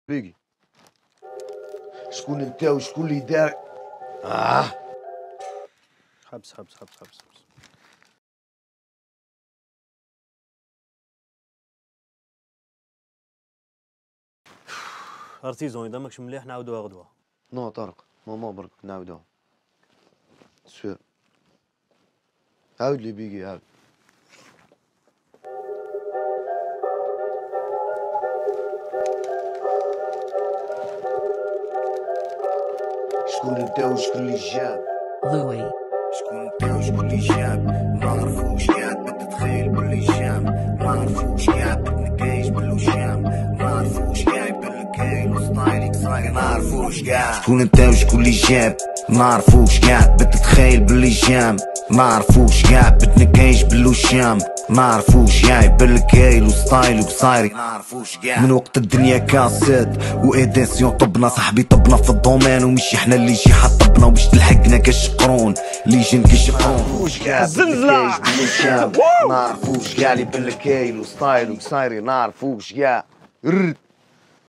بيجي شكون انت وشكون اللي دار؟ حبس حبس حبس حبس حبس. ارتيزون اذا ماكش مليح نعاودوها غدوه. نو طارق ماما برك نعاودوها سير. عاود لي بيجي عاود. شكون انت وشكون اللي جاب؟ لوي شكون انت وشكون اللي جاب؟ ما عرفوش كاع بتتخيل باللي جام، ما عرفوش كاع بتنكايش باللو جام، ما عرفوش كاع يبان كاين وستايلك صاير، ما عرفوش كاع شكون انت وشكون اللي جاب، ما عرفوش كاع بتتخيل باللي جام، ما عرفوش كاع بتنكايش باللو جام، ما عرفوش كاع يبان كاين وستايلك صاير، ما عرفوش كاع من وقت الدنيا كاسيت وايديسيون طبنا صاحبي طبنا في الدومين ومش احنا اللي يجي حطبنا وباش تلحقنا كشقرون اللي يجي نكشقرون الزلزلة ما عرفوش كاع اللي بالك كاين وستايل وصايري ما عرفوش كاع